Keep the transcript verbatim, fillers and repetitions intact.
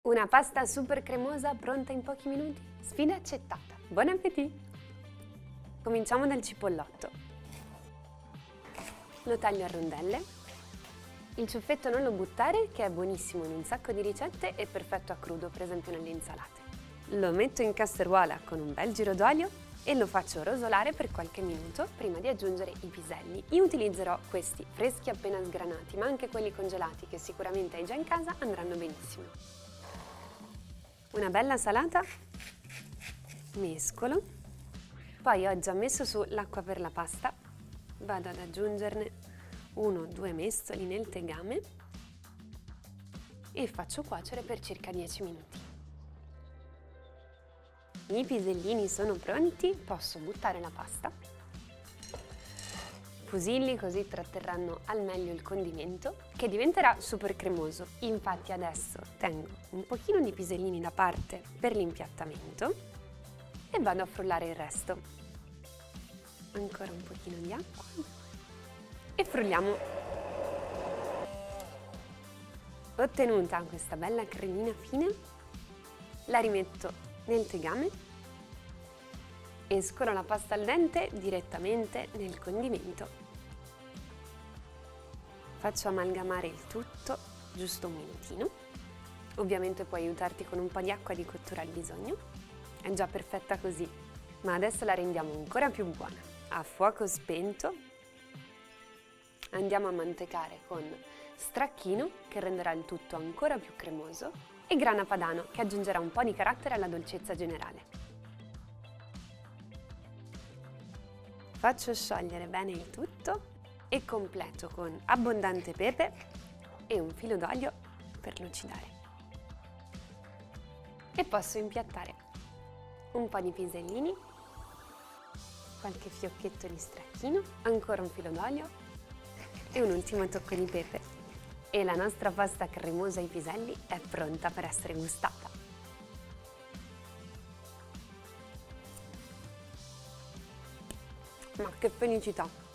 Una pasta super cremosa pronta in pochi minuti? Sfida accettata. Buon appetito! Cominciamo dal cipollotto. Lo taglio a rondelle. Il ciuffetto non lo buttare, che è buonissimo in un sacco di ricette e perfetto a crudo, per esempio nelle insalate. Lo metto in casseruola con un bel giro d'olio e lo faccio rosolare per qualche minuto prima di aggiungere i piselli. Io utilizzerò questi freschi appena sgranati, ma anche quelli congelati che sicuramente hai già in casa andranno benissimo. Una bella salata, mescolo, poi ho già messo su l'acqua per la pasta, vado ad aggiungerne uno o due mestoli nel tegame e faccio cuocere per circa dieci minuti. I pisellini sono pronti, posso buttare la pasta. Fusilli, così tratterranno al meglio il condimento, che diventerà super cremoso. Infatti adesso tengo un pochino di pisellini da parte per l'impiattamento e vado a frullare il resto. Ancora un pochino di acqua e frulliamo. Ottenuta questa bella cremina fine, la rimetto nel tegame e scolo la pasta al dente direttamente nel condimento. Faccio amalgamare il tutto, giusto un minutino. Ovviamente puoi aiutarti con un po' di acqua di cottura al bisogno. È già perfetta così, ma adesso la rendiamo ancora più buona. A fuoco spento andiamo a mantecare con stracchino, che renderà il tutto ancora più cremoso, e grana padano, che aggiungerà un po' di carattere alla dolcezza generale. Faccio sciogliere bene il tutto e completo con abbondante pepe e un filo d'olio per lucidare. E posso impiattare un po' di pisellini, qualche fiocchetto di stracchino, ancora un filo d'olio e un ultimo tocco di pepe. E la nostra pasta cremosa ai piselli è pronta per essere gustata. Ma che felicità!